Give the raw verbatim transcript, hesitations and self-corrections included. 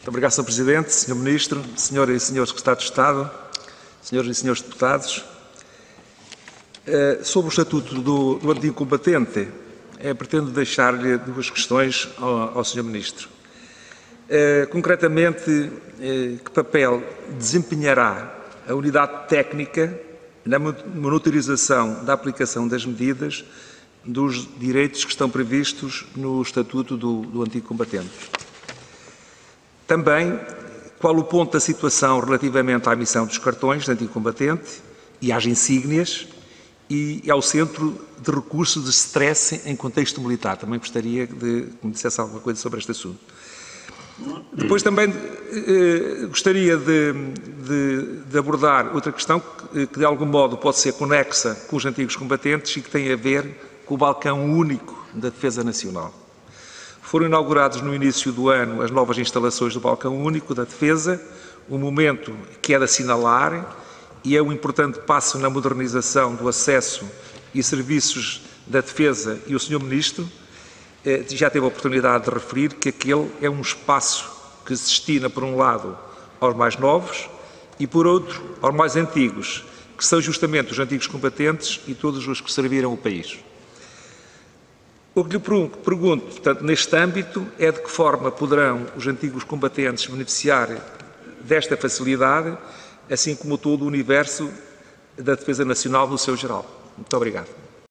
Muito obrigado, senhor Presidente, senhor Ministro, senhoras e senhores Secretários de Estado, senhoras e senhores Deputados. Sobre o Estatuto do, do Antigo Combatente, eh, pretendo deixar-lhe duas questões ao, ao senhor Ministro. Eh, concretamente, eh, que papel desempenhará a unidade técnica na monitorização da aplicação das medidas dos direitos que estão previstos no Estatuto do, do Antigo Combatente? Também, qual o ponto da situação relativamente à emissão dos cartões de Antigo Combatente e às insígnias e ao Centro de Recursos de Stress em contexto militar? Também gostaria de que me dissesse alguma coisa sobre este assunto. Depois também eh, gostaria de, de, de abordar outra questão que, que de algum modo pode ser conexa com os antigos combatentes e que tem a ver com o balcão único da Defesa Nacional. Foram inaugurados no início do ano as novas instalações do balcão único da Defesa, um momento que é de assinalar e é um importante passo na modernização do acesso e serviços da Defesa, e o senhor Ministro eh, já teve a oportunidade de referir que aquele é um espaço que se destina, por um lado, aos mais novos e, por outro, aos mais antigos, que são justamente os antigos combatentes e todos os que serviram o país. O que lhe pergunto, portanto, neste âmbito, é de que forma poderão os antigos combatentes beneficiar desta facilidade, assim como todo o universo da Defesa Nacional no seu geral. Muito obrigado.